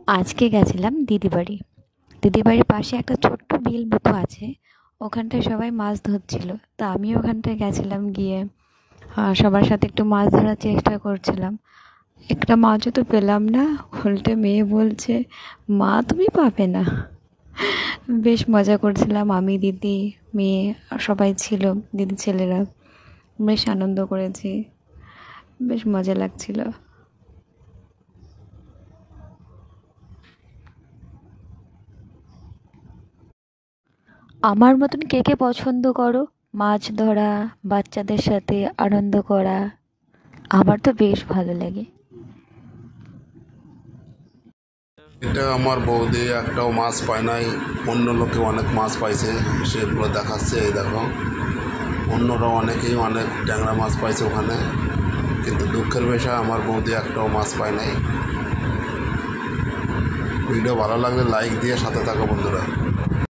আজকে গেছিলাম দিদি বাড়ি। দিদি বাড়ির পাশে একটা ছোট্ট বিল মতো আছে। ওখানটায় সবাই মাছ ধরছিল, তা আমিও ওখানটায় গেছিলাম, গিয়ে সবার সাথে একটু মাছ ধরার চেষ্টা করছিলাম। একটা মাছও তো পেলাম না। উল্টে মেয়ে বলছে, মা তুমি পাবে না। বেশ মজা করছিলাম, আমি, দিদি, মেয়ে সবাই ছিল, দিদি ছেলেরা। বেশ আনন্দ করেছি, বেশ মজা লাগছিল। আমার মতন কে কে পছন্দ করো মাছ ধরা, বাচ্চাদের সাথে আনন্দ করা? আমার তো বেশ ভালো লাগে। এটা আমার বৌদি একটাও মাছ পায় নাই। অন্য লোকে অনেক মাছ পাইছে, সেগুলো দেখাচ্ছে। এই দেখো, অন্যরা অনেকেই অনেক ট্যাংরা মাছ পাইছে ওখানে, কিন্তু দুঃখের বিষয় আমার বৌদি একটাও মাছ পায় নাই। ভিডিও ভালো লাগলে লাইক দিয়ে সাথে থাকো বন্ধুরা।